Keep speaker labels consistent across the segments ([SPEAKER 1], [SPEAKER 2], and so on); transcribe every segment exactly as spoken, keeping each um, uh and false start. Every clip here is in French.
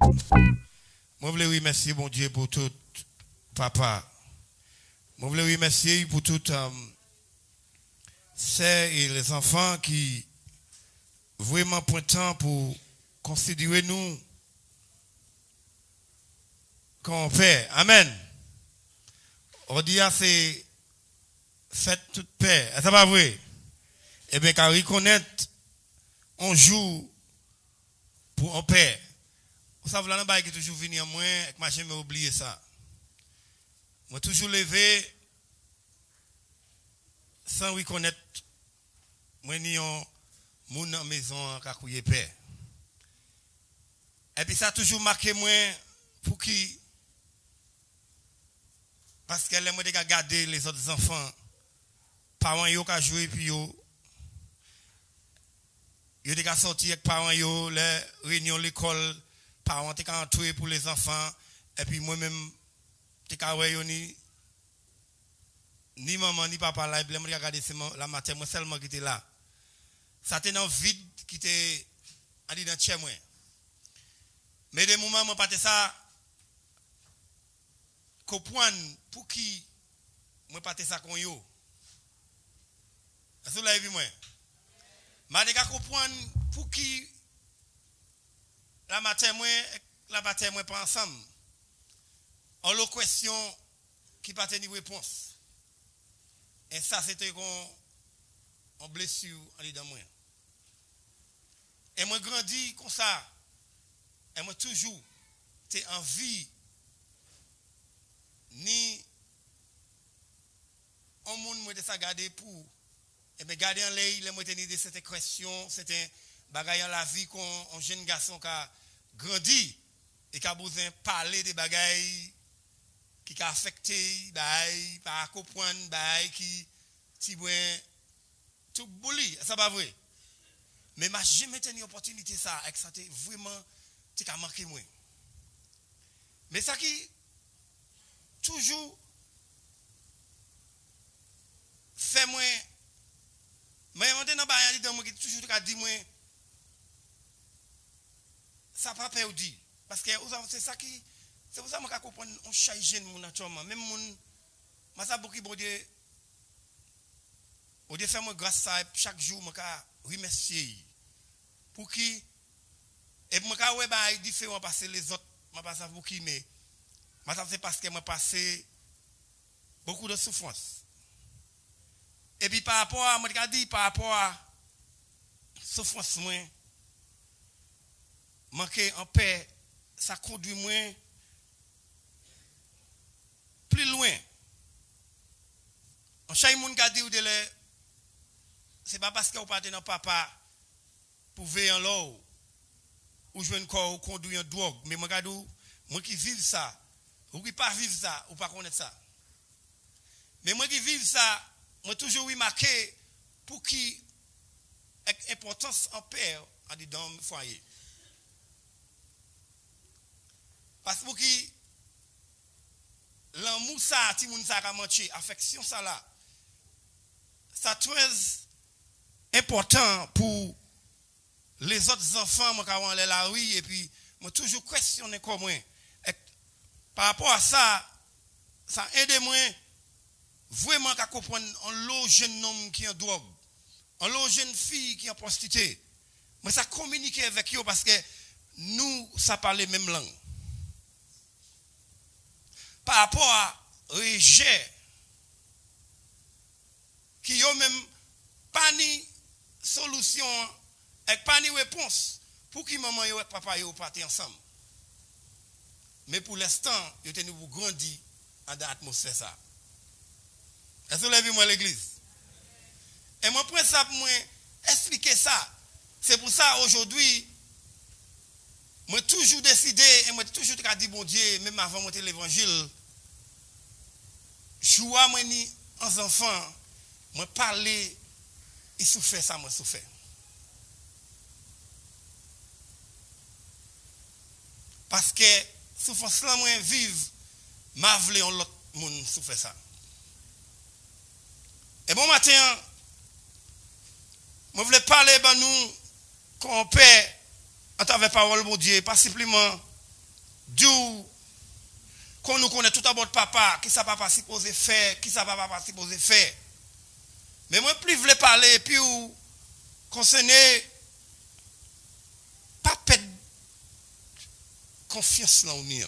[SPEAKER 1] Moi, je voulais remercier mon Dieu pour tout, papa. Moi, je voulais remercier pour tout, um, c'est et les enfants qui vraiment prennent temps pour considérer nous comme père. Amen. On dit, c'est faites toute paix. Est-ce pas vrai? Eh bien, qu'à reconnaître, on joue pour un père. Vous savez, là, il qui toujours venir moi, et que je vais oublier ça. Moi, toujours levé, sans reconnaître, moi, ni un moun en maison, qui a couillé père. Et puis, ça a toujours marqué moi, pour qui? Parce qu'elle aime regarder les autres enfants, parents yo qui joué, puis yo, yo des sorti avec parents yo, les réunions l'école, parents t'es entouré pour les enfants, et puis moi-même, t'es yo ni, ni maman, ni papa là, et puis je regarder la matin, moi seulement qui était là. Ça était dans le vide qui était, en dit dans chez moi. Mais des moments, moi, pas ça, comprendre pour qui, moi, pas ça qu'on yo. Est-ce que vous l'avez vu, moi? Mais je comprendre pour qui, la matin, moi, la matin, moi, pas ensemble. En la question qui pas tenir réponse. Et ça, c'était qu'on blessure en dedans moi. Et moi, grandi comme ça. Et moi, toujours, t'es en vie. Ni un monde moi de ça garder pour et me garder en l'air les moi tenir de cette question c'était bagaille en la vie qu'on un jeune garçon qui a grandi et qui a besoin parler des bagailles qui a affecté bail pas comprendre bail qui ti tout bouli ça pas vrai mais m'a jamais tenu opportunité ça avec ça vraiment tu a marqué moi mais ça qui toujours fait moi mais on est dans bail dans moi qui toujours dit moi ça pas perdu parce que c'est ça qui c'est pour ça que je comprends on chaque jeune mon naturellement même mon ma ça beaucoup bon Dieu au Dieu fait moi grâce à chaque jour moi remercier pour qui et moi ouais bail différent parce que les autres m'a pas ça pour qui mais c'est parce que moi passé beaucoup de souffrance. Et puis par rapport à, moi je dis par rapport à souffrance moi, manquer en paix, ça conduit moi plus loin. En chaque monde qui a dit de c'est pas parce que vous partez dans papa pour veiller en l'eau ou je veux encore conduire en drogue, mais moi je dis moi qui vive ça. Ou qui pas vivre ça, ou pas connaître ça. Mais moi qui vive ça, moi toujours remarqué pour qui importance en père a dit dans le foyer. Parce que pour qui l'amour ça, ti moun ça ka manché, affection ça là. Ça très important pour les autres enfants moi quand on les la rue et puis moi toujours questionner comment par rapport à ça, ça aide moi vraiment à comprendre un lot jeune homme qui est en drogue, un lot jeune fille qui est en prostituée. Mais ça communique avec eux parce que nous, ça parle la même langue. Par rapport à rejet, qui ont même pas ni solution, et pas ni réponse pour que maman et papa et partent ensemble. Mais pour l'instant, vous avez grandi dans l'atmosphère ça. Est-ce que vous avez vu moi l'église? Et moi, pour ça, pour moi, expliquer ça. C'est pour ça, aujourd'hui, moi, toujours décidé, et moi, toujours dit, bon Dieu, même avant de monter l'évangile, je vois, moi, ni en enfant, moi, parler, il souffre ça, moi, souffre. Parce que, souffrance là moi vive m'a voulu on l'autre monde souffre ça et bon matin moi voulais parler ben nous qu'on paix à travers parole de Dieu pas simplement D'où qu'on nous connaît tout à bord de papa, qui ça papa supposé faire, qui ça papa supposé faire. Mais moi plus voulais parler puis ou concerné pas perdre confiance là on.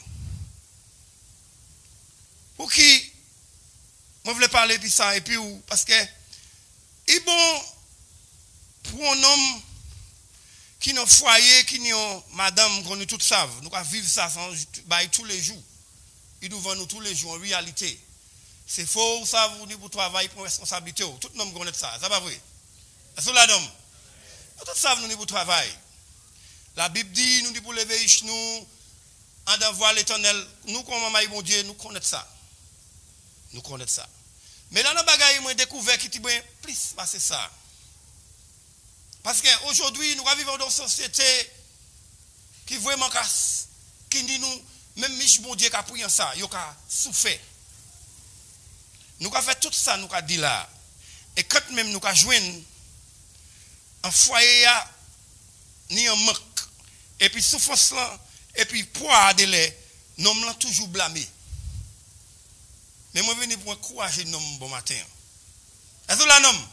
[SPEAKER 1] Pour qui moi voulais parler puis ça et puis ou parce que il bon pour un homme qui n'a foyer, qui n'a madame, qu'on nous tous savent, nous allons vivre ça sans, bah, tous les jours. Il nous vend nous tous les jours en réalité. C'est faux, ça, vous dites pour travailler, pour responsabilité. Tout le monde connaît ça, c'est pas vrai. Est-ce que la dame? Nous tous savons, nous dit pour travail. La Bible dit, nous dit pour lever nous, en d'avoir l'éternel. Nous, comme maman, mon Dieu, nous connaissons ça. Nous connaissons ça. Mais là, dans le bagage, moi, découvert qui dit, plus, c'est ça. Parce qu'aujourd'hui, nous vivons dans une société qui vraiment casse, qui dit nous, même Mich bon Dieu qui a pris ça, il a souffert. Nous avons fait tout ça, nous avons dit là. Et quand même nous avons joué un foyer, ni un manque, et puis souffrance là, et puis poids de lait, nous l'avons toujours blâmé. Mais moi, je viens pour encourager nous bon matin. Est-ce que là, non?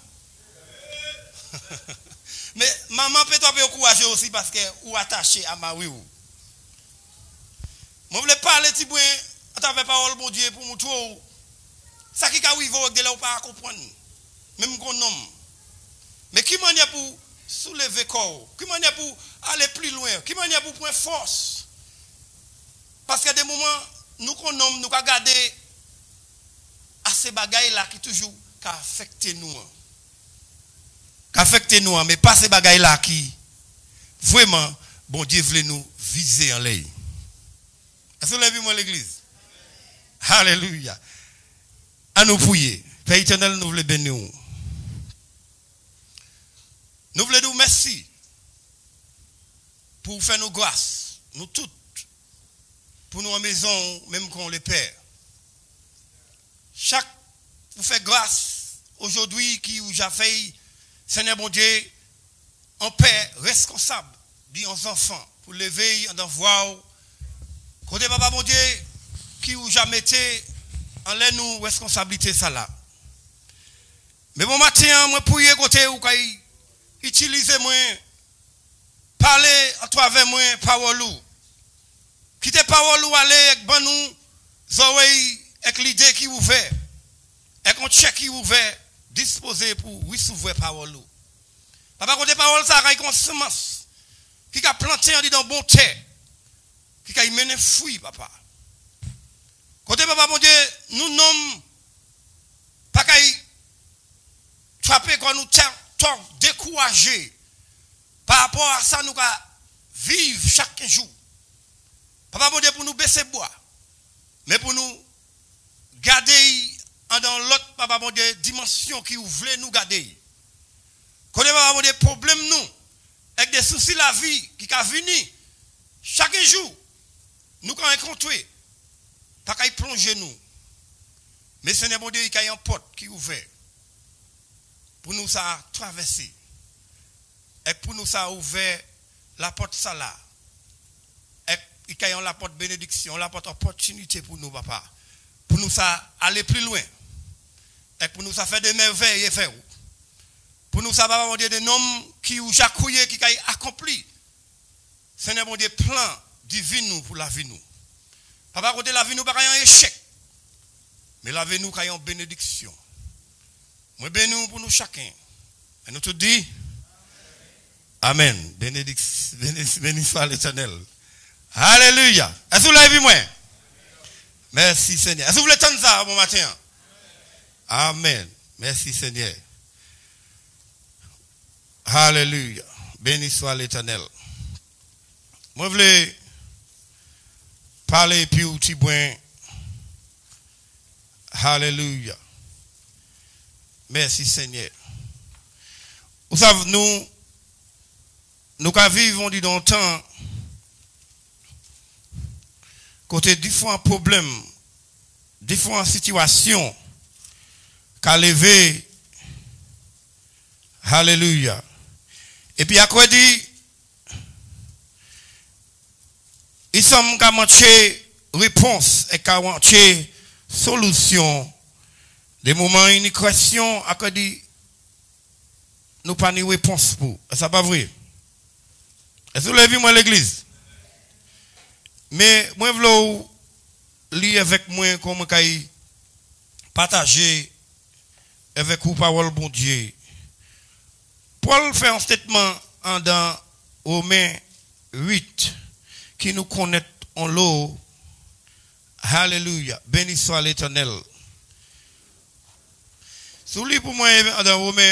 [SPEAKER 1] Mais maman peut être encourager aussi parce que ou attaché à ma oui. Moi voulais parler ti boin à travers parole bon Dieu pour montrer ça qui ka oui avec de là ou pas comprendre. Même qu'on homme. Mais qui manière pour soulever corps, qui manière pour aller plus loin, qui manière pour prendre force. Parce que des moments nous qu'on homme nous ka garder à ces bagailles là qui toujours ka affecter nous. Qu'affecte nous, mais pas ces bagailles là qui vraiment bon Dieu voulait nous viser en l'air. Est-ce que vous l'avez vu l'église? Alléluia. À nous prier. Père éternel, nous voulons bénir. Nous voulons dire merci pour faire nos grâces, nous toutes, pour nous en maison, même quand on les perd. Chaque vous fait grâce aujourd'hui qui vous a fait. Seigneur mon Dieu, un père responsable, dit aux enfants, pour lever, en voir, côté papa mon Dieu, qui vous jamais été en l'air nous responsabilité ça là. Mais bon matin, moi prier côté ou kay utiliser moi, parler à travers moi parole ou. Quitter parole ou aller avec ban nous, oreilles avec l'idée qui ouvert, avec un chèque qui ouvert. Disposé pour recevoir parole. Papa, quand parole, ça a une semence qui a planté en dans bon terre, qui a mené fruit, papa. Côté papa, mon Dieu, nous nommons pas qu'à frapper quand nous sommes découragés. Par rapport à ça, nous vivons chaque jour. Papa, mon Dieu, pour nous baisser bois, mais pour nous garder dans l'autre papa mon Dieu dimension qui voulait nous garder. Quand papa mon Dieu problème nous avec des soucis la vie qui a venu chaque jour nous quand rencontrer pas qu'à plonger nous. Mais Seigneur mon Dieu il y a une porte qui ouvert pour nous ça traverser. Et pour nous ça ouvert la porte ça là. Et il y a la porte bénédiction, la porte opportunité pour nous papa. Pour nous ça aller plus loin. Et pour nous, ça fait des merveilles et faire. Pour nous, ça va avoir des noms qui ont jacouillé, qui ont accompli. Seigneur, mon Dieu, plan divin pour la vie nous. Papa, côté la vie nous, pas un échec. Mais la vie nous, qui a une bénédiction. Moi, bénis pour nous chacun. Et nous tout dit, Amen. Bénédiction, béni soit l'Éternel. Alléluia. Est-ce que vous l'avez vu, moi? Merci, Seigneur. Est-ce que vous voulez entendre ça, bon matin? Amen. Merci Seigneur. Alléluia. Béni soit l'Éternel. Moi, je voulais parler puis au petit point. Alléluia. Merci Seigneur. Vous savez, nous, nous qui vivons dans le temps, côté différents problèmes, différentes situations, qu'a levé. Alléluia. Et puis, à quoi dit, il sommes qu'à mancher réponse et qu'à mancher solution. Des moments, une question, à quoi dit, nous pas ni réponse pour. Est-ce pas vrai? Est-ce que vous l'avez vu, moi, l'église? Mais, moi, je veux lire avec moi, comment je partager avec vous, parole, bon Dieu. Paul fait un statement en dans Romains huit, qui nous connaît en l'eau. Alléluia. Béni soit l'Éternel. Sous lui pour moi, dans Romains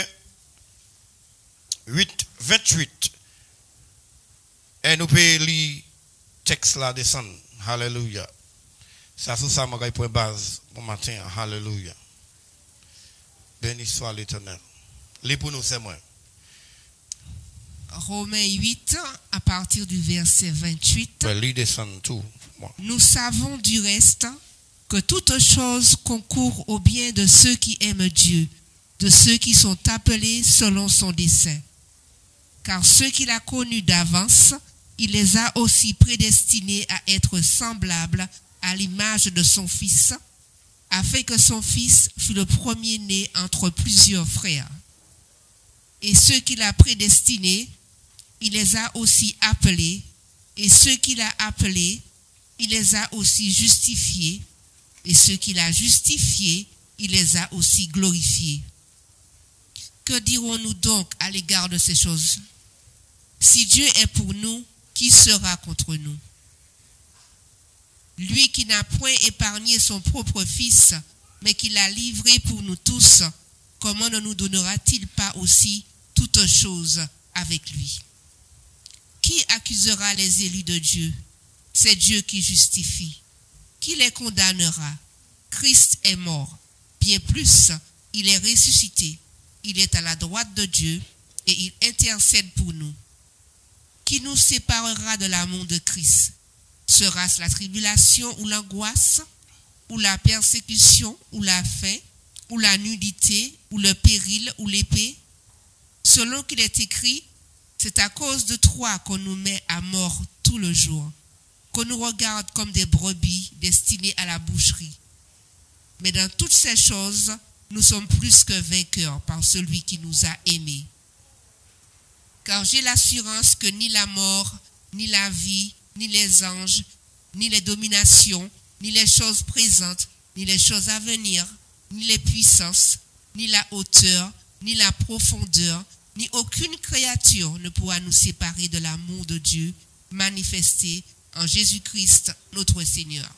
[SPEAKER 1] huit, vingt-huit. Et nous pouvons lire texte là descendre. Alléluia. Ça, c'est ça, mon point base pour matin. Alléluia. Béni soit l'Éternel. Lis pour nous, c'est moi.
[SPEAKER 2] Romains huit, à partir du verset vingt-huit.
[SPEAKER 1] Ouais, lis descendre tout. Moi.
[SPEAKER 2] Nous savons du reste que toute chose concourt au bien de ceux qui aiment Dieu, de ceux qui sont appelés selon son dessein. Car ceux qu'il a connus d'avance, il les a aussi prédestinés à être semblables à l'image de son Fils, afin que son Fils fût le premier-né entre plusieurs frères. Et ceux qu'il a prédestinés, il les a aussi appelés, et ceux qu'il a appelés, il les a aussi justifiés, et ceux qu'il a justifiés, il les a aussi glorifiés. Que dirons-nous donc à l'égard de ces choses? Si Dieu est pour nous, qui sera contre nous? Lui qui n'a point épargné son propre Fils, mais qui l'a livré pour nous tous, comment ne nous donnera-t-il pas aussi toutes choses avec lui? Qui accusera les élus de Dieu? C'est Dieu qui justifie. Qui les condamnera? Christ est mort. Bien plus, il est ressuscité. Il est à la droite de Dieu et il intercède pour nous. Qui nous séparera de l'amour de Christ? Sera-ce la tribulation ou l'angoisse, ou la persécution, ou la faim, ou la nudité, ou le péril, ou l'épée? Selon qu'il est écrit, c'est à cause de toi qu'on nous met à mort tout le jour, qu'on nous regarde comme des brebis destinées à la boucherie. Mais dans toutes ces choses, nous sommes plus que vainqueurs par celui qui nous a aimés. Car j'ai l'assurance que ni la mort, ni la vie, ni les anges, ni les dominations, ni les choses présentes, ni les choses à venir, ni les puissances, ni la hauteur, ni la profondeur, ni aucune créature ne pourra nous séparer de l'amour de Dieu manifesté en Jésus-Christ notre Seigneur.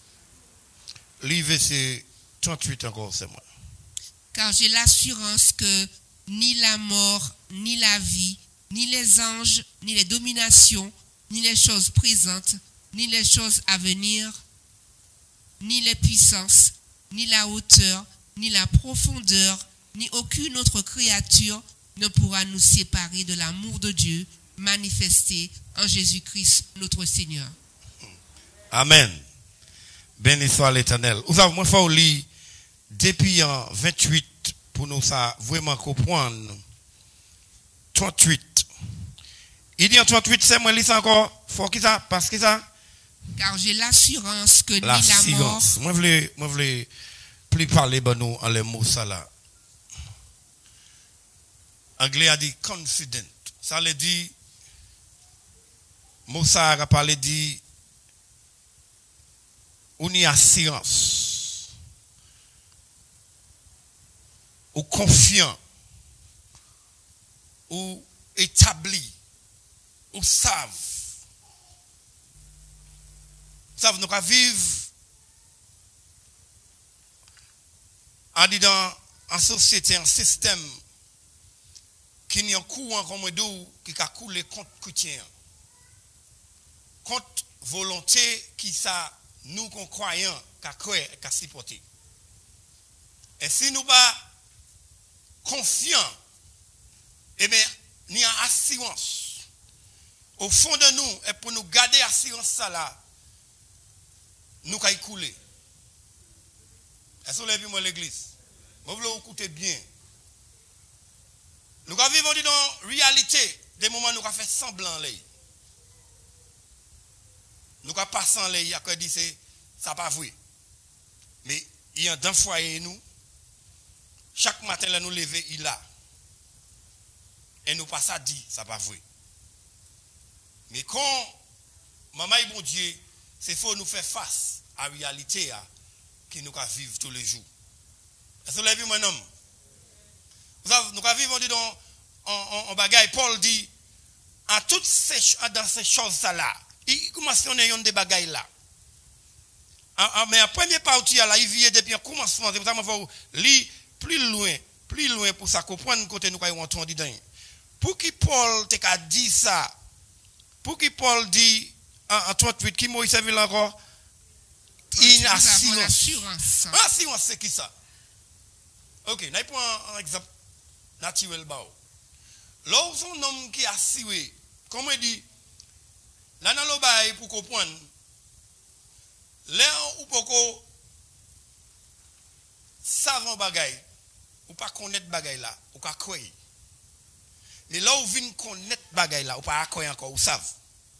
[SPEAKER 1] Lis verset trente-huit encore, c'est moi.
[SPEAKER 2] Car j'ai l'assurance que ni la mort, ni la vie, ni les anges, ni les dominations, ni les choses présentes, ni les choses à venir, ni les puissances, ni la hauteur, ni la profondeur, ni aucune autre créature ne pourra nous séparer de l'amour de Dieu manifesté en Jésus-Christ notre Seigneur.
[SPEAKER 1] Amen. Béni soit l'Éternel. Vous savez, moi, il faut lire depuis en vingt-huit pour nous ça vraiment comprendre. trente-huit. Il dit en trente-huit, c'est moi, lis ça encore. Faut qu'il ça, parce que ça.
[SPEAKER 2] Car j'ai l'assurance que ni la mort.
[SPEAKER 1] Moi, je voulais, moi, je voulais plus parler, ben, nous, en les mots, ça là. Anglais a dit confident. Ça le dit, Moussa a parlé dit, on y assurance, ou confiant, ou établi, ou savent. Savent, nous vivre en disant en société, en système, qui n'y a un courant comme d'eau qui a coulé contre chrétien. Contre volonté qui ça nous qu'on croyant qu'a croire et qu'a supporter. Et si nous pas confiants, eh bien, ni en assurance au fond de nous et pour nous garder assurance ça là, nous qu'à couler. Est-ce que vous avez vu moi l'église? Vous voulez écouter bien. Nous vivons dans la réalité des moments où nous avons fait semblant. nous pas passer en l'air que dit c'est ça pas vrai. Mais il y a dans foyer nous chaque matin là nous lever il a et nous pas ça dit ça pas vrai. Mais quand maman et bon Dieu, c'est faut nous faire face à la réalité qui nous vivre tous les jours. Est-ce que vous l'avez vu mon homme? Nous vivons dans en bagaille. Paul dit en toutes ces dans ces choses là, il commence à y des bagailles là. Mais la première partie là, il vient depuis un commencement, c'est pour ça qu'il faut lire plus loin, plus loin pour ça comprendre côté nous quand on dit dedans. Pour qui Paul t'a dit ça? Pour qui Paul dit en trente-huit qui Moïse a vu encore une assurance. Assurance c'est qui ça? OK, nous prenons un exemple naturel bao. Là où son homme qui a assuré, comme il dit, là dans le bail pour comprendre, là où poko savant bagay, ou pas connaître bagay là, ou pas croire. Mais là où vient connaître bagay là, ou pas croire encore, ou savent.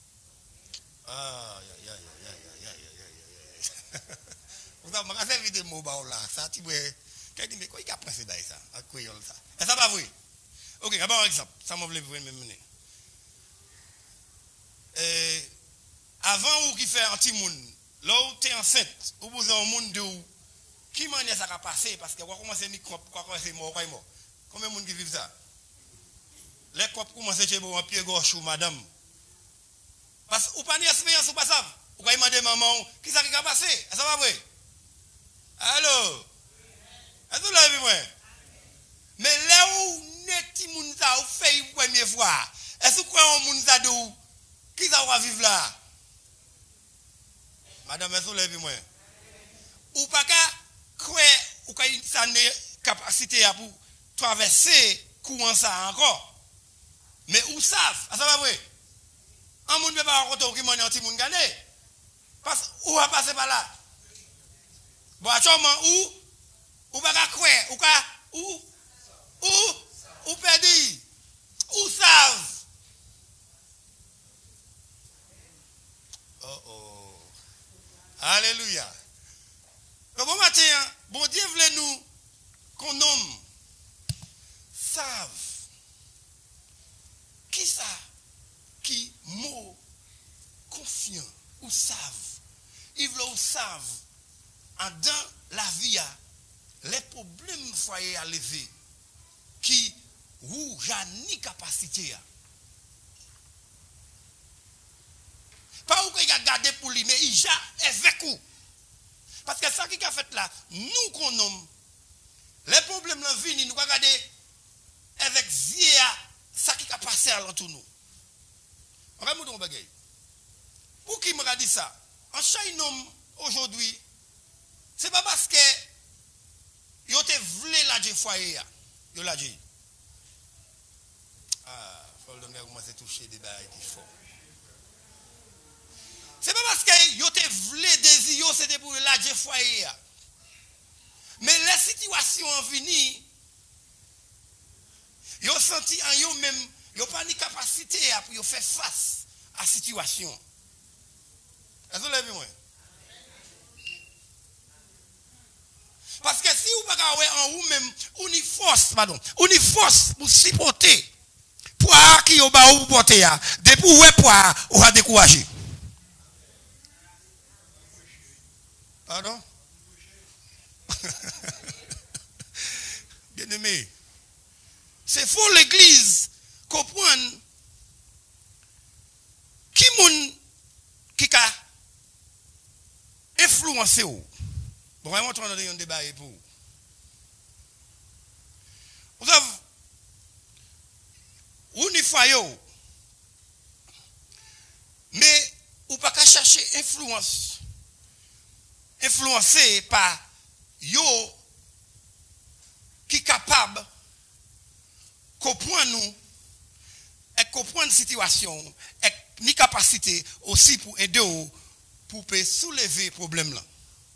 [SPEAKER 1] Ah, ya ya ya ya ya ya ya. Vous avez ma servi de mot bao là, ça tu vois, qu'est-ce mais quoi il a pensé d'ailleurs ça, à quoi ça. Et ça pas vrai. OK, d'abord exemple, ça m'a voulu me mener. Euh avant ou qui fait anti monde, là où tu es enceinte, ou vous avez un monde de où qui manière ça va passer parce que quoi commencer microbe, quoi commencer mort, quoi mort. Combien de monde qui vivent ça? Les cops commencent chez vous en pied gauche ou madame. Parce que ou pas ni expérience ou pas ça. Ou quand il m'a demandé maman, qui ça qui va passer? Ça va vrai? Allô? Est-ce que vous l'avez vu moi? Mais là où net moun ça ou fait une première fois, est-ce que vous croyez au moun ça de où? Qui ça va vivre là? Madame, est-ce que vous l'avez vu moi? Ou pas qu'à croire ou quand ça n'a capacité pour traverser courant ça encore. Mais où savent? Ça va vrai? Un monde ne peut pas rencontrer qui m'a dit un monde gagné. Parce que où va passer par là? Bon, à où? Ou pas qu'à croire? Ou qu'à où? Où? Ou perdu? Où savent? Oh oh. Alléluia. Le bon matin, bon Dieu voulait nous qu'on nomme savent. Qui ça? Qui mot confiant ou savent? Ils veulent savent en dans la vie les problèmes foyer à lever qui ou ni capacité. Pas où il a gardé pour lui, mais il a avec vous. Parce que ça qui a fait là, nous qu'on nomme, les problèmes dans la vie, nous regardons avec Zia, ça qui a passé à l'entour nous. Regardez mon bagay. Pour qui me dit ça? En chaque homme aujourd'hui, c'est pas parce que yo te vle la dje foyer, yo la dje. Ah, faut le gars commencer à toucher des bails qui fort. C'est pas parce que yo te vle désir c'était pour la dje foyer. Mais les situations venues, yo senti en yo même, yo pas ni capacité pour yo faire face à la situation. Est-ce que vous l'avez vu moi? Parce que si vous ne pouvez pas en vous-même, vous ni force, pardon, vous ni force pour supporter, pour qui vous va vous porter, depuis où est pour vous va décourager. Pardon? Bien aimé, c'est faux l'église comprendre qui moun qui a influencé ou. Bon, vraiment, on a un débat pour vous. Vous avez, ou ni fayo, mais ou pas qu'à chercher influence, influencé par yo qui capable comprendre nous et comprendre la situation et ni capacité aussi pour aider ou pour soulever le problème là.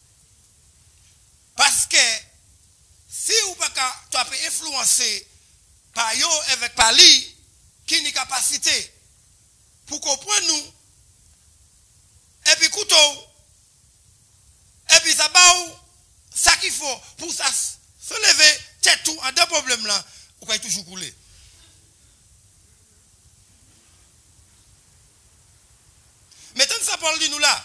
[SPEAKER 1] Parce que si ou pas tu peux influencer par yo avec par lui qui ni capacité pour comprendre nous et puis couteau, et puis ça baou, ça qu'il faut pour ça se lever, tête tout, en deux problèmes là, vous pouvez toujours couler. Maintenant, ça parle de nous là.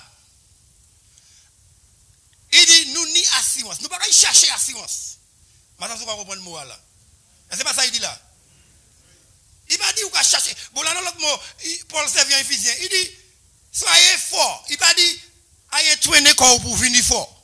[SPEAKER 1] Il dit, nous ni assurance. Nous ne pouvons pas chercher assurance. Maintenant, vous ne pouvez pas comprendre le mot là. C'est pas ça qu'il dit là. Il m'a dit, vous pouvez chercher. Bon, là, dans l'autre mot, Paul servir Ephésien. Il dit, soyez fort. Il m'a dit, ayez traîné corps pour venir fort.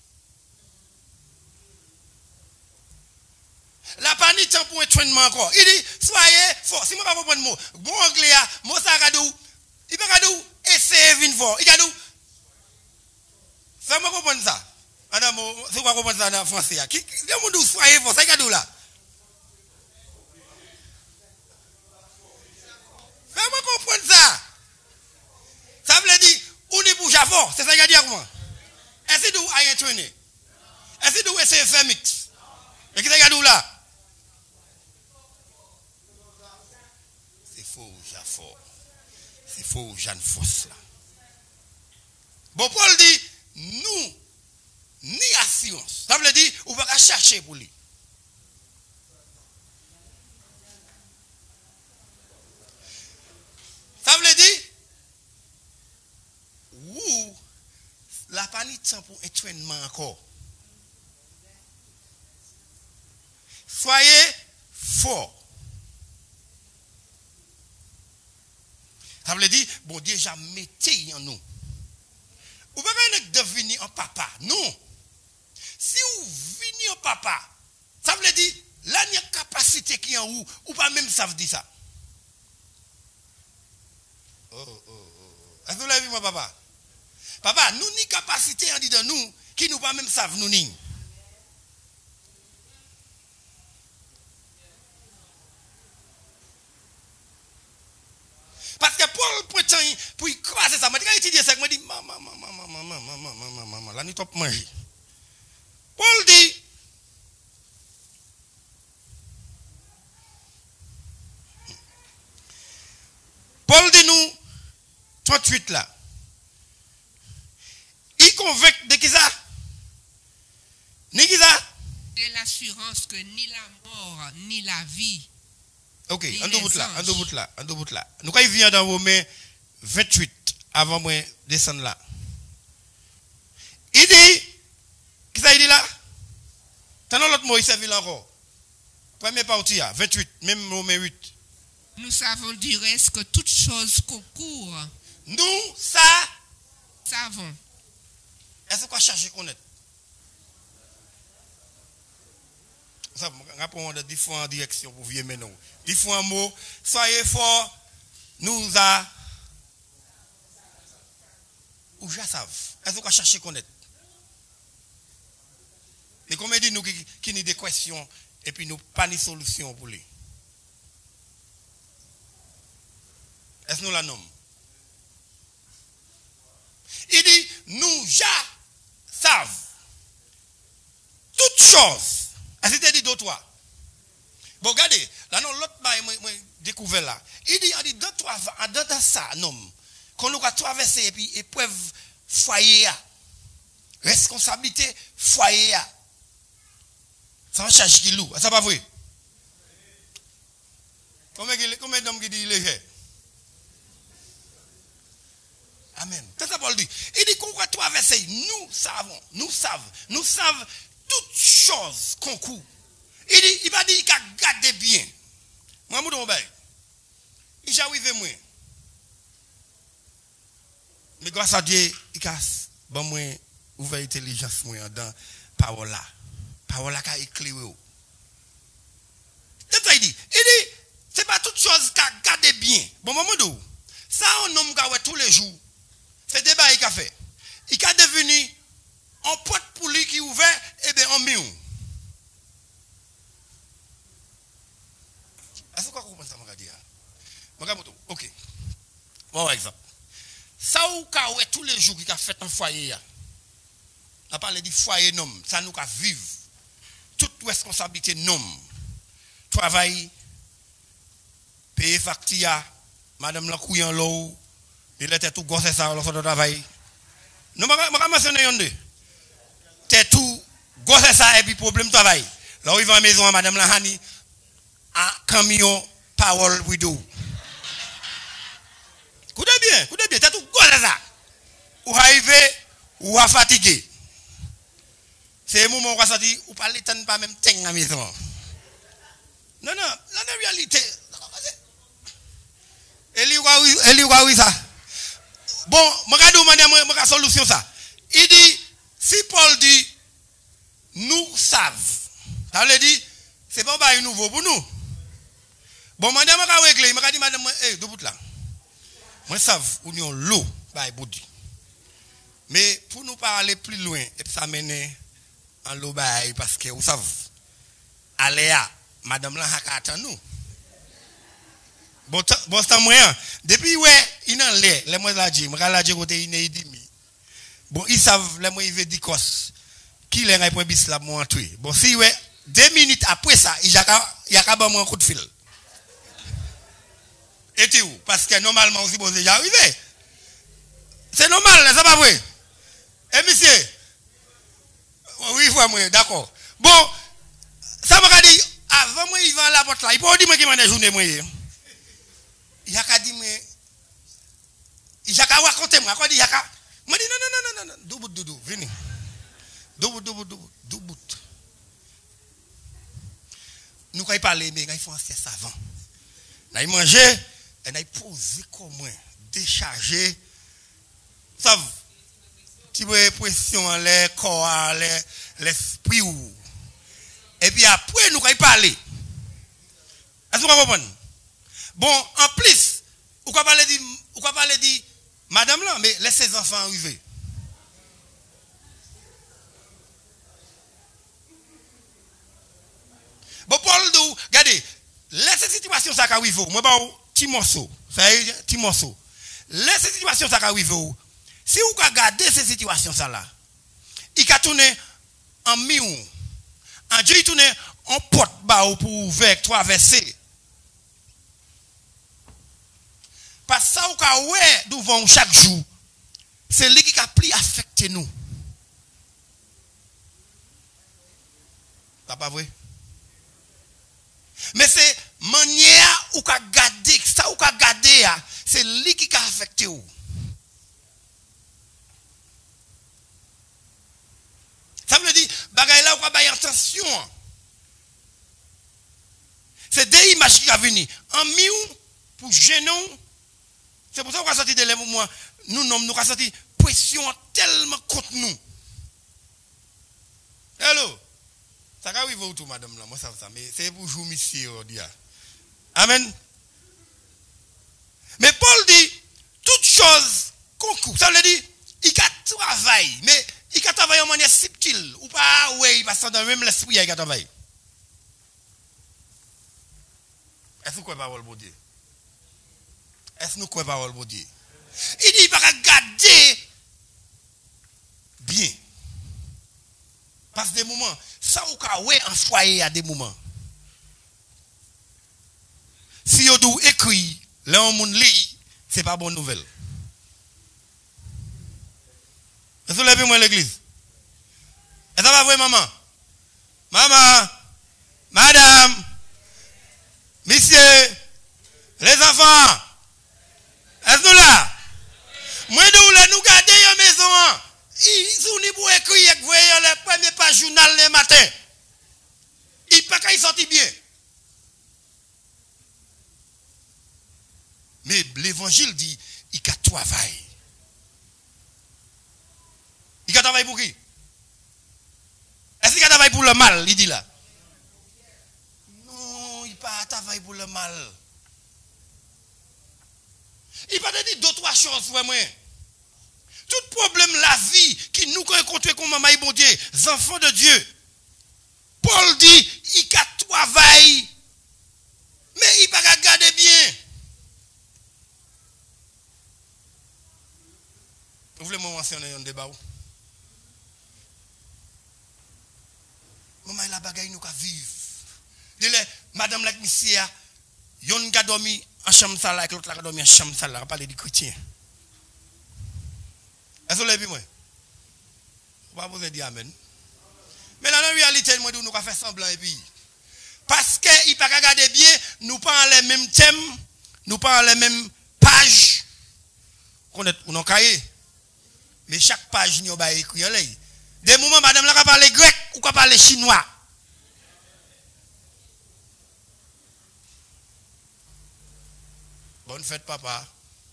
[SPEAKER 1] La panique pour un traînement encore. Il dit, soyez fort. Si je ne peux pas comprendre le mot, bon anglais, moi, ça va dire, il va dire, essayez de venir fort. Il va dire, fais-moi comprendre ça. Madame, c'est quoi comprendre ça en français? Qui est-ce que soyez fort? Ça va dire là. Fais-moi comprendre ça. Ça veut dire, on est pour fort. C'est ça qu'il a dit à moi. Est-ce que vous avez traîné? Est-ce que vous essayez de faire mix? Mais qu'est-ce qu'il a dit là? C'est faux, j'ai fort. C'est faux, j'ai une force là. Bon, Paul dit, nous, ni assurance. Ça veut dire, on ne va pas chercher pour lui. Ça veut dire, ou la panique pour un entraînement encore. Soyez fort. Ça veut dire, bon Dieu, déjà mettez en nous. Vous ne pouvez pas devenir un papa. Non. Si vous venez en papa, ça veut dire, là, il y a une capacité qui est en vous, ou pas même ça veut dire ça. Oh, oh, oh. Est-ce que vous l'avez vu, moi, papa? Papa, nous, ni capacité en dit de nous, qui nous pas même savent nous ni. Parce que Paul prétend pour y croiser ça. Quand il étudie ça, il me dit, maman, maman, maman, maman, maman, maman, maman, là, nous top manger. Paul dit, Paul dit nous, trente-huit là, il convainc de qui ça? Ni qui ça?
[SPEAKER 2] De l'assurance que ni la mort, ni la vie.
[SPEAKER 1] Ok, en deux bouts là, en deux bouts là, en deux bouts là. Nous, quand il vient dans Romains vingt-huit, avant moi descendre là, il dit, qui ça il dit là? T'as l'autre mot, il servit là encore. Première partie, vingt-huit, même Romains huit.
[SPEAKER 2] Nous savons du reste que toutes choses concourent.
[SPEAKER 1] Nous, ça,
[SPEAKER 2] savons.
[SPEAKER 1] Est-ce qu'on cherche connaître? Ça, on prend de différentes directions pour vivre maintenant. Différents mots. Soyez forts. Nous a. Ou je savent. Est-ce qu'on cherche connaître? Mais comme dit nous qui, qui nous des questions et puis nous pas de solution pour lui. Est-ce que nous la nommons? Il dit, nous ja savent toutes choses. Est-ce que tu dit d'autres? Bon, regardez, là, non, l'autre bail, moi, moi, découvert là. Il dit, il dit, deux, trois, dans ça, non, qu'on nous a traversé, et puis, épreuve foyer, responsabilité foyer. Ça va charger qui lourd. Ça pas vrai? Combien d'hommes qui disent léger? Amen. C'est ça Paul dit. Il dit qu'on va traverser. Nous savons, nous savons, nous savons toutes choses concours. Il dit, il va dire qu'il a gardé bien. Moi, je vais il j'ai arrivé moi. Mais grâce à Dieu, il a bon moi ouvert intelligence moi dans parole là. Parole là qui a éclairé. C'est ça il dit. Il dit, c'est pas toute chose qu'il a gardé bien. Bon moment ça un homme qui a tous les jours. C'est débat qu'il a fait. Il a devenu un porte pour lui qui ouvert et bien en mieux. Est-ce que vous comprenez ça, mon gars? Ok. Bon exemple. Ça ou ka ouais tous les jours qui a fait un foyer. On a parlé du foyer nom. Ça nous a vivre. Toute responsabilité nom. Travail, payer facture, madame la couille en l'eau, il était tout gosse ça, alors ça travail. Nous vais mentionner un deux. C'est tout, gosse ça, et puis problème travail. Là où il va à la maison, madame Lahani, un camion Power Widow. Écoutez bien, écoutez bien, c'est tout gosse ça. Ou arrivé, ou à fatigué. C'est un moment où on va sortir, ou pas le temps pas même tenir à la maison. Non, non, la réalité. Elle est où ça? Bon, je vais vous demander une solution ça. Il dit, si Paul dit, nous savons. Ça veut dire, c'est pas un nouveau pour nous. Bon, madame, je vais régler. Je vais dire, madame, eh, deux bouts là. Moi, je sais, où nous avons l'eau, bah, bouti. Mais pour nous parler plus loin, et ça mène en l'eau, parce que vous savez, allez à, madame là, attend nous. Bon, bon, c'est moyen. Depuis, ouais, il en l'air, les mois la dit, je la dit côté il est demi. Bon, ils savent, les mois ils veulent dire cos. Qui les répond bis là, moi, tuer. Bon, si, ouais, deux minutes après ça, il y a il y a qu'à un coup de fil. Et tu où? Parce que normalement, aussi, bon, c'est déjà arrivé. C'est normal, c'est pas vrai. Eh, monsieur? Oui, moi, d'accord. Bon, ça m'a dit, avant moi, il va à la porte là, il peut dire que je vais journée, moi. Il a qu'à dire, il a qu'à raconter, moi, il a qu'à. Moi, je dis, non, non, non, non, non, deux bouts, deux bouts, venez. Deux bouts, deux bouts, deux bouts, deux bouts. Nous, quand il parle, mais quand il faut un sieste avant. Là, il mangeait, et là, il posait comment, décharger. Vous savez, tu vois, pression, les corps, l'esprit. Et puis après, nous, quand il parle, est-ce que vous comprenez? Bon, en plus, vous pouvez parler de, vous pouvez parler de madame là, mais laissez ses enfants arriver. Bon, Paul, regardez, laissez cette situation ça arrive. Moi, bah, petit morceau, ça y est, petit morceau. Laissez cette situation ça arrive. Si vous regardez cette situation ça là, il a tourné en miou, en Dieu il tourne en porte bah pour ouvrir trois versets. Parce que ça, vous avez devant chaque jour, c'est lui qui a plus affecté nous. C'est pas vrai? Mais c'est manière où vous avez gardé, ça vous avez gardé, c'est lui qui a affecté vous. Ça veut dire, bagay là, vous avez attention. C'est des images qui sont venues. En miou, pour gêner. C'est pour ça qu'on a sorti de l'air moi. Nous, nous, nous avons sorti pression tellement contre nous. Hello. Ça va arriver tout, madame, là. Moi, ça, ça. Mais c'est pour jouer, monsieur, amen. Mais Paul dit, toute chose concourt. Ça veut dire, il a travaillé. Mais il a travaillé en manière subtile. Ou pas, oui, parce que dans même l'esprit, il a travaillé. Est-ce que vous croyez parole pour Dieu? Est-ce que nous croyons parole pour Dieu? Il dit, il va regarder bien. Parce que des moments, ça ou ka ouais en foyer à des moments. Si vous doit écrire, là on moun lit, c'est pas bonne nouvelle. Est-ce que vous l'avez moi l'église? Est-ce que ça va vrai maman? Maman, madame, monsieur, les enfants, est-ce que nous là? Moi, nous là, nous gardons une maison. Ils sont pour écrire, vous voyez, les premières pages journal le matin. Il ne peut pas sortir bien. Mais l'évangile dit, il a travaillé. Il a travaillé pour qui? Est-ce qu'il a travaillé pour le mal, il dit là? Non, il n'a pas travaillé pour le mal. Il va te dire deux, trois choses, vraiment. Tout problème, la vie, qui nous rencontrons comme maman et bon Dieu, les enfants de Dieu. Paul dit, il a travaillé, mais il va regarder bien. Vous voulez me mentionner un débat? Maman, la bagaille nous vivre. Dile, madame la monsieur, yon a dormi en chambre sale avec l'autre a dormi en chambre sale, on parle du chrétien. Est-ce que vous l'avez vu moi? pas besoin de dire amen. Mais dans la réalité, nous nous avons fait semblant et puis. Parce qu'il ne peut pas regarder bien, nous pas les mêmes thèmes, nous pas les mêmes pages. On est on cahier. Mais chaque page nous a écrit en ligne. Des moments madame là parler grec ou parler chinois. Bonne fête papa.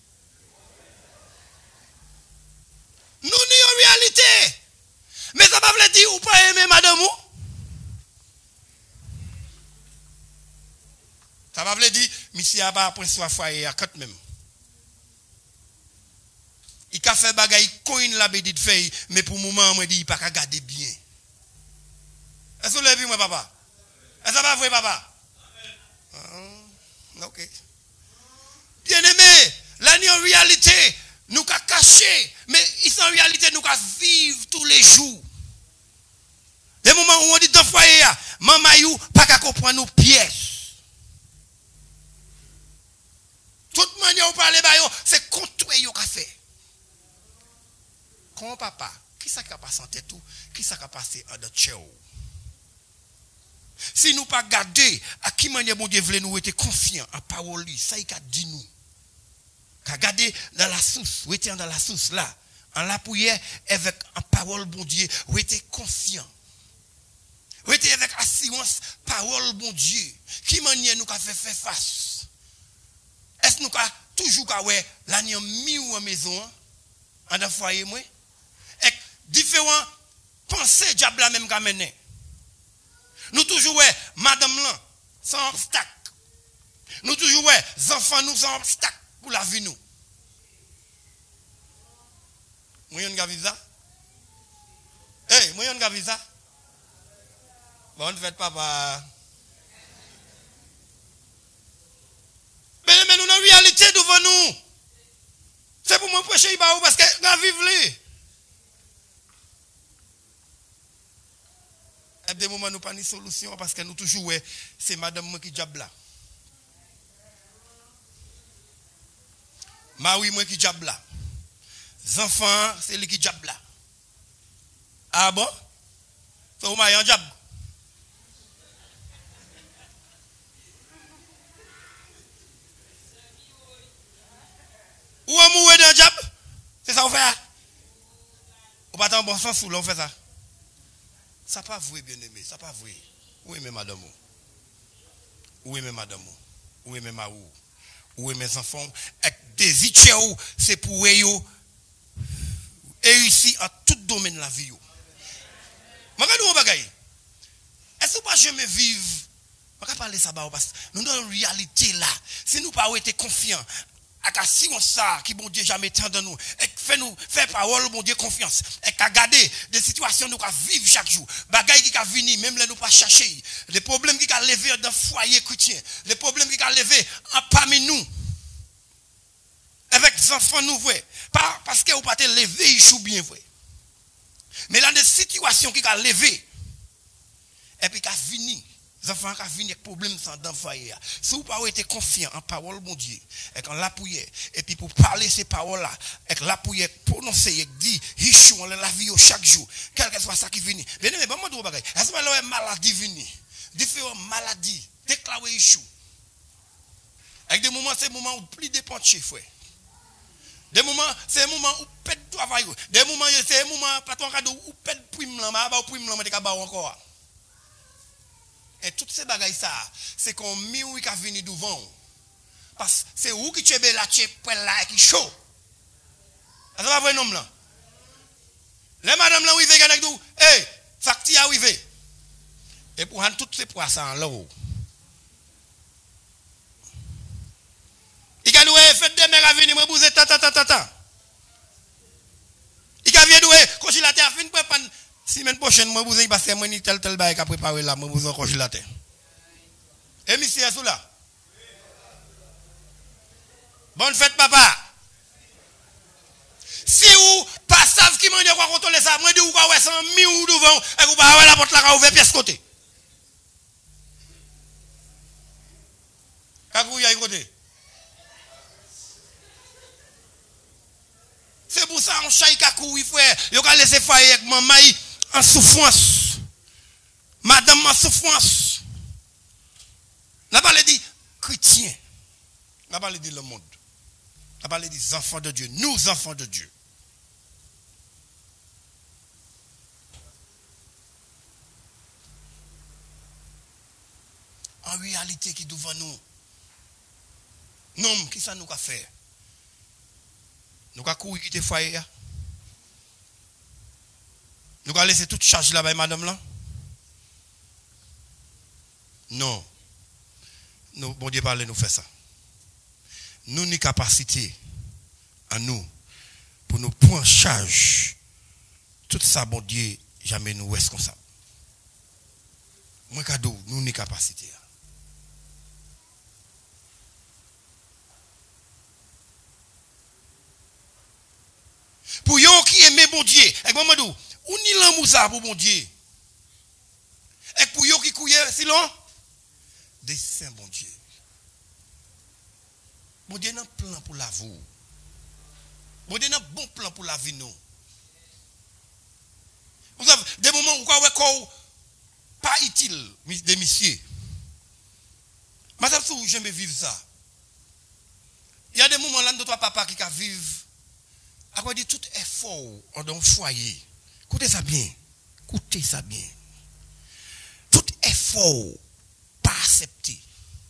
[SPEAKER 1] Nous n'y en réalité. Mais ça va veut dire ou pas aimer madame ou? Ça va veut dire monsieur a pas après soit foyer à quatre même. Il a fait bagaille coin la bédite fait mais pour moment moi dit il pas garder bien. Est-ce que vous l'avez vu moi papa? Est-ce que ça va vrai papa? Amen. Ah, OK. Bien aimé, là en réalité nous ka cacher mais ici en réalité nous ka vivre tous les jours. Les moments où on dit dans foyer maman you pas ka comprendre nos pièces. Toute manière où parler ba yo c'est contre yo ka fait. Quand papa, qui ça qui a passé en tête tout, qui ça qui a passé en de tchèo. Si nous pas garder à qui manière bon Dieu voulait nous être confiants en parole lui, ça il a dit nous. Qu'a garder dans la source, ou était dans la source là, en la prière avec en parole bon Dieu, ou était confiant. Ou était avec assurance parole bon Dieu. Qui manière nous qu'a fait faire face. Est-ce nous qu'a toujours qu'a ouais la ni mi ou en maison en dans foyer moi et différents pensées diable la même qu'a mené. Nous toujours ouais madame là sans obstacle. Nous toujours ouais enfants nous sans obstacle pour la vie nous. Moi yon gavi ça? Eh, moi yon gavi ça? Bonne fête papa. Mais mais nous dans réalité devant nous. C'est pour moi prêcher parce que nous vivons. À des moments, nous n'avons pas de solution parce que nous toujours, c'est madame qui diable là. Marie, moi qui diable là. Les enfants, c'est lui qui diable là. Ah bon? C'est où un diable? Ou amoureux d'un diable? C'est ça qu'on fait? Ou pas dans bon sens ou l'on fait ça? Ça pas vrai, bien aimé, ça pas vrai. Oui, mais madame. Oui, mais madame. Oui, mais ma ou. Oui, mes enfants. Et désir c'est pour eux réussir en tout domaine de la vie. Regardez-moi bagaille. Est-ce que pas jamais vivre? Je ne vais pas parler ça parce que nous dans la réalité là. Si nous pas été confiants. Et si on ça qui bon Dieu jamais tant dans nous et fait nous faire parole bon Dieu confiance et qu'a garder des situations nous qu'a vivre chaque jour bagaille qui qu'a venir même là nous pas chercher les problèmes qui qu'a lever dans foyer chrétien les problèmes qui qu'a lever en parmi nous avec les enfants nous vrai pas parce que vous pas te lever il bien vrai mais là des situations qui qu'a lever et puis qu'a venir les enfants qui viennent avec problème sans dans foyer. Si vous pas été confiant en parole mon Dieu, et quand la prière, et puis pour parler ces paroles-là, et la prière prononcer, et dit, Hichou, on la vie chaque jour, quel que soit ça qui vient. Bien aimé, bon, moi, je vais est-ce que la maladie vient? Différentes maladies, déclarées Hichou. Avec des moments, c'est des moments où plus dépend de chez frère. Des moments, c'est des moments où pète travail. Des moments, c'est des moments, patron cadeau, où pète prime là, mais prime là, mais t'es encore. Et toutes ces bagailles ça, c'est qu'on miou qui a venu devant. Parce que c'est où qui tu es là, tu es là qui chaud. Ça va vrai nom là. Les madame là où il avec nous, hey, facti a arrivé. Et pour toutes ces poissons en l'eau. Il a dit faites des mères à venir me bouger ta ta ta ta ta. Il a dit quand il a été à fin pour prendre semaine prochaine, moi, vous avez passé un tel tel bail qui a préparé là, moi, vous en congélateur. Et monsieur, est-ce là? Bonne fête, papa. Si vous pas savez qui m'a dit quoi contrôler ça, moi, je dis vous quoi, ouais, cent mille ou devant, et vous pas la porte là, ouvert pièce côté. Quand vous y avez côté. C'est pour ça, on chaille kakou, frère. Vous avez laissé faire avec maman. en souffrance. Madame en souffrance. N'a pas dit chrétien. N'a pas dit le monde. N'a pas dit enfants de Dieu. Nous, enfants de Dieu. En réalité, qui devant nous, non, qui ça nous a fait? Nous avons couru quitter le foyer. Nous avons laissé toute charge là-bas, madame là. Non. Nous, bon Dieu parle, nous fait ça. Nous avons une capacité à nous pour nous prendre en charge. Tout ça, bon Dieu, jamais nous responsables. Moi, cadeau, nous avons une capacité. Pour yon qui aime bon Dieu, et maman dou, ou ni l'amour ça pour bon Dieu. Et pour yon qui couille silon, dessin bon Dieu. Bon Dieu n'a plan pour la vie. Bon Dieu n'a bon plan pour la vie nous. Vous avez des moments où vous avez pas utile des messieurs. Madame Sou, j'aime vivre ça. Il y a des moments là, notre papa qui vivent. Après dit tout effort dans le foyer. Écoutez ça bien. Écoutez ça bien. Tout effort pas accepté.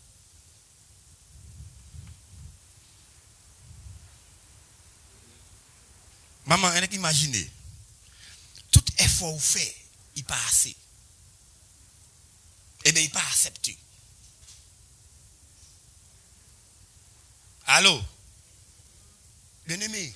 [SPEAKER 1] Maman, elle est imaginée. Tout effort fait, il pas assez. Eh bien, il pas accepté. Allô? Bien aimé.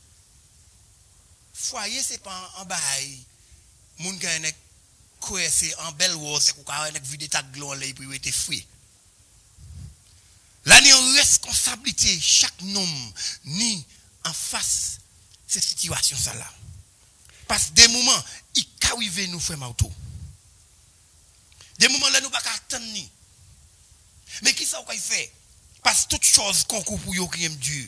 [SPEAKER 1] Foyer, c'est pas en bail. Moun qui est coincé en belle rose, c'est qu'on a vu ta glon là, et puis il était fouillé. Là, il y a une responsabilité, chaque homme, ni en face de cette situation là. Parce que des moments, il arrive nous faire auto. Des moments là, nous ne pouvons pas attendre ni. Mais qui ça qu'on fait? Parce que toute chose concourt pour yo qui aime Dieu.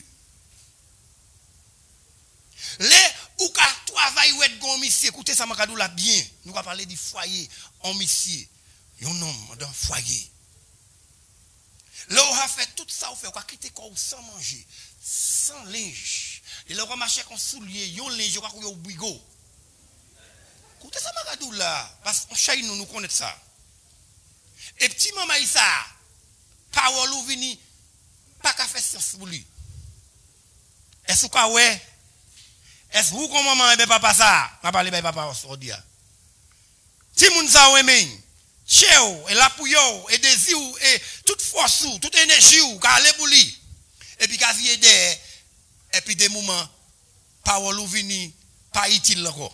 [SPEAKER 1] Les ou ka travail ou être gon monsieur, écoutez ça m'a là bien. Nous va parler du foyer en monsieur. Un homme dans foyer. Là on a fait tout ça, on fait on quitter corps sans manger, sans linge. Et là on marcher comme soulier, yon linge quoi au bigo. Écoutez ça m'a là parce qu'on chay nous nous connaît ça. Et petit maman Issa, parole ou vini pas qu'à faire sens pour lui. Est-ce que ouais? Est-ce que vous comme maman et papa ça? Ma parler papa aujourd'hui. Si moun sa ou men, cheo et la pou yo et désir et toute force ou toute énergie ou ka aller pour lui. Et puis ka vie de et puis des moments parole ou vini pas utile encore.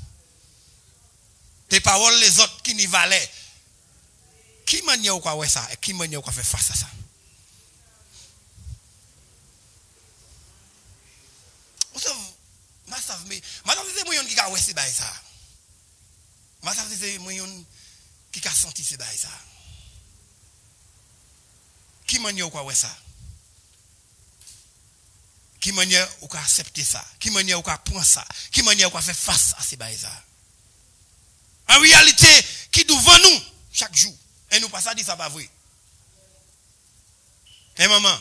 [SPEAKER 1] Des paroles les autres qui n'y valaient. Qui manie ou quoi ouais ça et qui manie ou quoi faire face à ça? Vous savez, ma savez mais madame c'est moi qui a ouais c'est bail ça. Ma savez c'est moi qui a senti c'est bail ça. Qui manie ou quoi ouais ça? Qui manie ou quoi accepter ça? Qui manie ou quoi prendre ça? Qui manie ou quoi faire face à ces bail ça? En réalité, qui devant nous chaque jour. Et nous pas ça dit ça pas vrai. Et maman.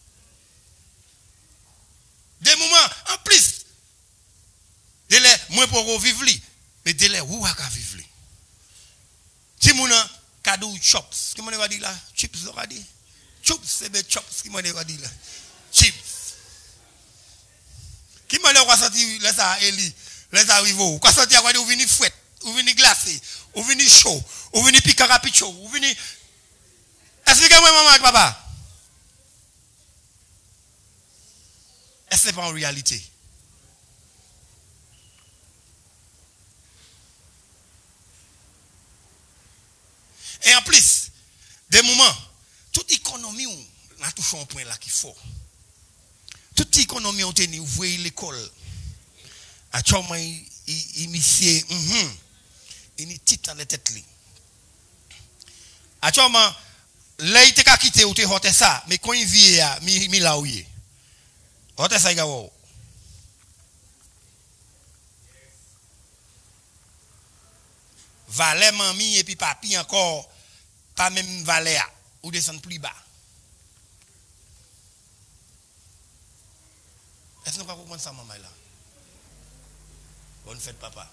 [SPEAKER 1] Des moments en plus. Délai moins pour vivre li, mais délai où à vivre li. Si mon cadeau chops, qui m'en va dire là, chips on va dire. Chops c'est des chops qui m'en va dire là. Chips. Qui m'en va sortir laisse ça Eli, laisse ça arrivo. Quoi sortir quoi dire ou venir fouette, ou venir glacé, ou venir chaud, ou venir piquer rapicho, ou venir expliquez-moi maman et papa. Est-ce que c'est pas en réalité? Et en plus, des moments, toute économie, on a touché un point là qu'il faut. Toute économie, on tenu, vous voyez l'école. À Choma, il monsieur, il est titre dans la tête. À Choma, là, il était quitté, ou te ça, mais quand il vient, il là où il est. Hote ça, il y a valet mamie et puis papi encore pas même valet ou descendre plus bas. Est-ce que nous pouvons comprendre ça maman là? Bonne fête papa.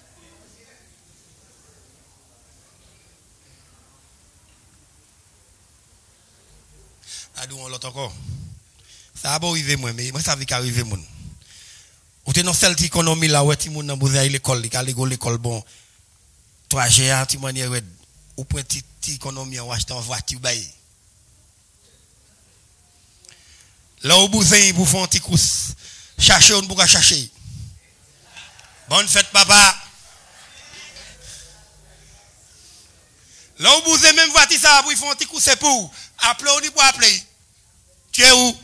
[SPEAKER 1] Adou on l'autre encore. Ça a pas arrivé moi mais moi ça veut qu'arriver mon. Ou t'es dans celle économie là ouais ti moun nan besoin l'école, il aller l'école bon. Toi j'ai un petit manière ou point ti économie on acheter en voiture bail. Là au besoin pour faire un petit course. Chercher on pour chercher. Bonne fête papa. Là où vous avez même voiture ça pour faire un petit coup c'est pour appeler ou pour appeler. Tu es où?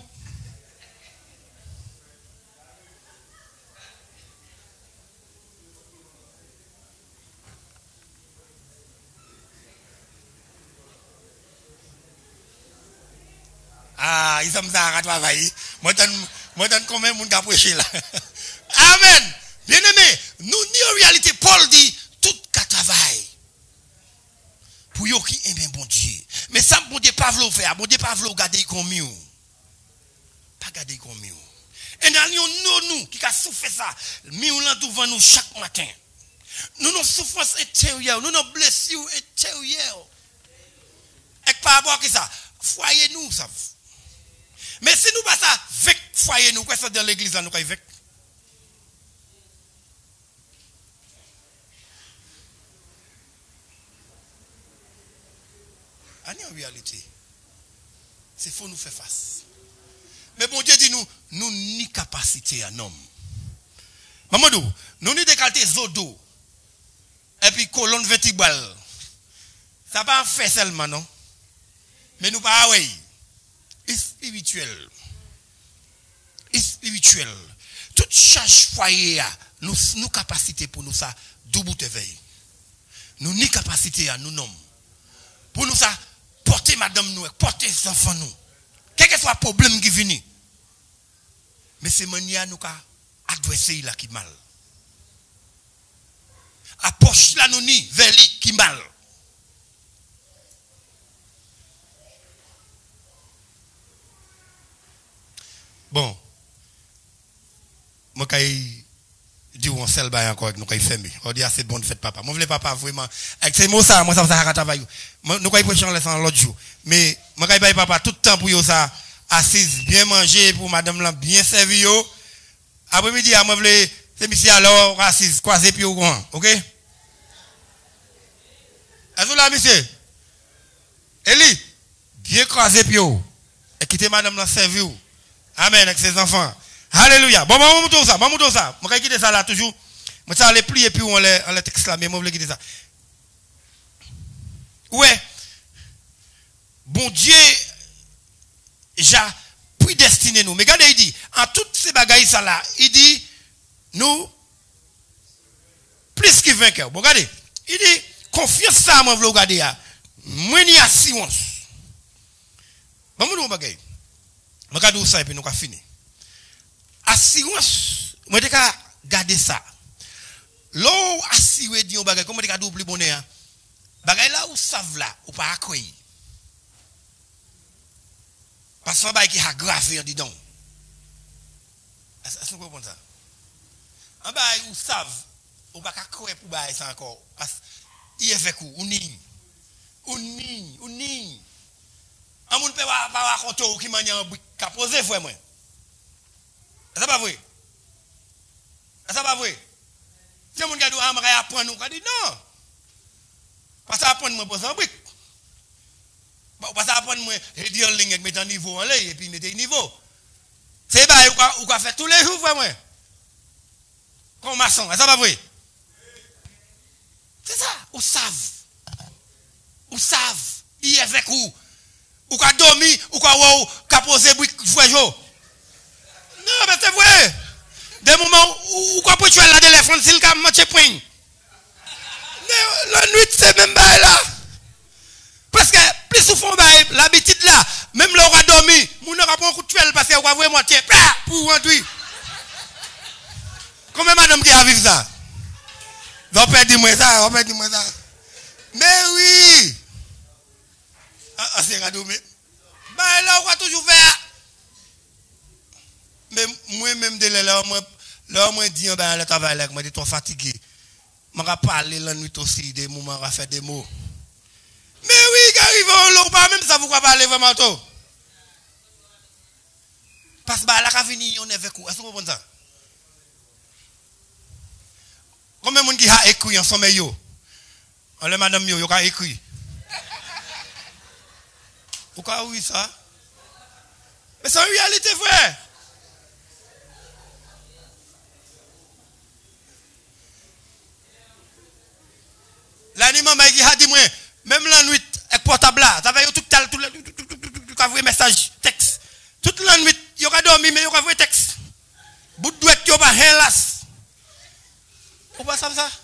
[SPEAKER 1] Ah, ils sont à travailler. Moi moi donne combien de monde qui a prêché là. Amen. Bien aimé, nous ni en réalité Paul dit tout qu'à travail. Pour yo qui aime bon Dieu. Mais ça bon Dieu pas vouloir faire, bon Dieu pas vouloir garder comme mieux. Pas garder comme mieux. Et dans nous nous qui a souffert ça, mieux là devant nous chaque matin. Nous nos souffrances intérieures, nous nos blessures intérieures. Et par rapport à ça, foyer nous ça. Mais si nous pas ça avec foyer nous, quoi ça dans l'église là nous avec. En réalité, c'est faut nous faire face. Mais bon Dieu dit nous, nous ni capacité à homme. Mamadou, nous ni décalté zodo. Et puis colonne vertébrale. Ça pas fait seulement non. Mais nous pas ouais. C'est spirituel. C'est spirituel. Toute charge foyer nous nous capacité pour nous ça double te veille. Nous ni capacité à nous nomme. Pour nous ça porter madame nous, porter les enfants nous. Quel que soit le problème qui vient. Mais c'est manière nous qu'a adresser là qui mal. Approche là nous ni vers lui qui mal. Bon. Moi kay dit on seul bail encore nous kay fermer. On dit assez bonne fête papa. Moi voulais papa vraiment avec ces mots ça moi ça ça travail. Nous kay prêcher en l'autre jour. Mais moi kay bail papa tout le temps pour yo ça assise bien manger pour madame là bien servi yo. Après-midi moi voulais c'est monsieur alors assise croiser pied au grand. OK? Est-ce là monsieur? Eli bien croiser pied et quitter madame là servi. Amen avec ses enfants. Alléluia. Bon, moi, je vais ça. Moi, je vais ça. Je vais quitter ça là toujours. Je vais aller plier puis on les texte là. Mais je vais quitter ça. Ouais. Bon Dieu, j'ai prédestiné nous. Mais regardez, il dit, en toutes ces bagailles ça là, il dit, nous, plus que vainqueurs. Bon, regardez. Il dit, confiance ça, moi, je vais regarder. Moi, ni assurance. Bon, je vais bagaille. Je vais regarder ça et puis nous allons finir. Assurance, moi je vais garder ça. L'eau assuré dit on bagay comment tu as double bonheur. Bagay là ou savent là ou pas accueillir. Parce que bagay qui a grave dit donc. Est-ce que vous comprenez ça? En bagay ou savent ou pas accueillir pour bagay ça encore parce il est fait ou ni ou ni ou ni. On ne peut pas raconter qui m'a pas posé frère moi. Est-ce pas vrai? Est-ce pas vrai? Si on regarde à me apprendre, on dit non. Parce que apprendre moi pour ça brique. Parce que apprendre moi et dire ligne avec mettre niveau en l'air et puis mettre niveau. C'est pas ou quoi faire tous les jours frère moi. Comme maçon, est-ce pas vrai? C'est ça, ou savent. Ou savent, il est avec vous. Ou qu'a dormi, ou qu'a ou qu'a posé brique frère jo. Non, mais c'est vrai. Des moments où quoi pour tuer la téléphone s'il a matché point. La nuit c'est même bail là. Parce que plus souvent bail l'habitude là, même là on a dormi, mon aura pas un coup de tuer parce qu'on va vraiment tirer pour rentrer. Comment madame qui a vécu ça? On perd du moins ça, on perd du moins ça. cadeau mais bah là on va toujours faire mais moi même de là moi là moi dit ben le travail là moi j'étais trop fatigué m'a parler la nuit aussi des moments à faire des mots mais oui arrive on pas même ça vous parler vraiment tout parce que bah la venir on est avec vous est-ce que vous comprenez ça combien de monde qui a écrit en sommeil yo on le madame yo yo a écrit pourquoi oui ça mais c'est en réalité vrai l'animal m'a dit a dit moi même la nuit avec portable là ça va tout tel tout tout tout message texte toute la nuit yo ka dormi mais yo ka vrai texte bout douette yo pas hélas ou pas ça ça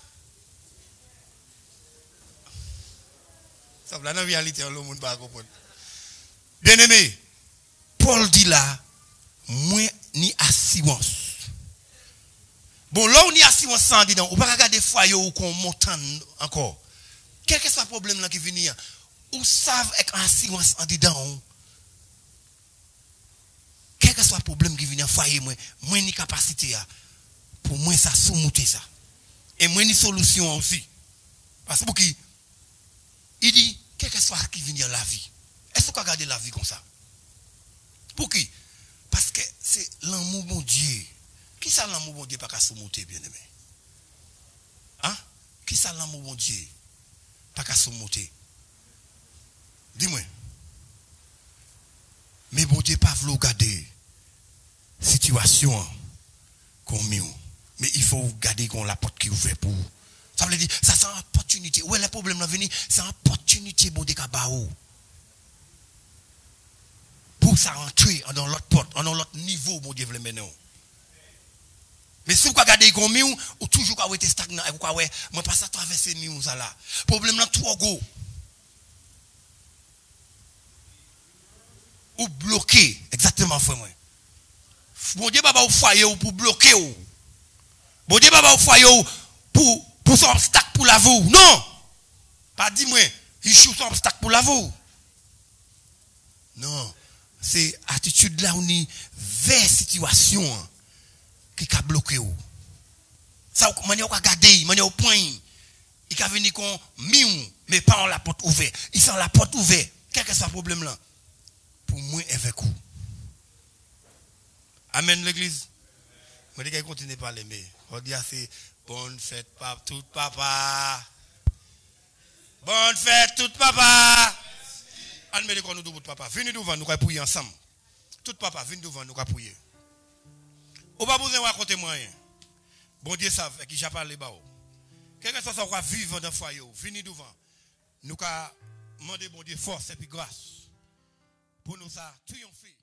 [SPEAKER 1] ça là dans réalité le monde pas comprendre bien aimé Paul dit là moi ni assurance bon là on y assurance sans dit non ou pas regarder foyer ou qu'on montant encore quel que soit le problème là qui vient ou savent avec assurance en dedans quel que soit le problème qui vient foyer moi moi ni capacité pour moi ça surmonter ça et moi ni solution aussi parce que pour qui il dit quel que soit qui vient la vie est-ce qu'on regarder la vie comme ça pour qui parce que c'est l'amour bon Dieu qui ça l'amour bon Dieu pas qu'à surmonter bien aimé hein qui ça l'amour bon Dieu pas qu'à surmonter dis-moi mais bon Dieu pas vouloir garder situation comme mieux mais il faut garder qu'on la porte qui ouverte pour ça veut dire ça c'est une opportunité où est le problème là venir c'est une opportunité bon Dieu kabao pour ça rentrer dans l'autre porte dans l'autre niveau bon Dieu veut mener mais si vous regardez comme mieux ou toujours quand vous êtes stagnant et quoi ouais moi pas ça traverser mieux ça là problème là trop gros ou bloqué exactement frère moi bon Dieu pas au foyer ou pour bloquer ou bon Dieu pas au foyer ou pour pour son obstacle pour la vous non pas dis moi il joue son obstacle pour la vous non c'est attitude là on est vers situation qui a bloqué ou ça manière on regarder manière au point il a venir con miou mais pas en la porte ouverte il sent la porte ouverte quel que soit le problème là pour moi avec vous amen l'église moi dis continue parler mais on dit c'est bonne fête papa tout papa bonne fête tout papa on met nous tout papa venez devant nous prier ensemble tout papa venez devant nous prier ou pas besoin de raconter moi rien bon Dieu savent qui j'ai parlé ba quel que soit ça qu'on vivre dans foyer venez devant nous ca demander bon Dieu force et puis grâce pour nous ça triompher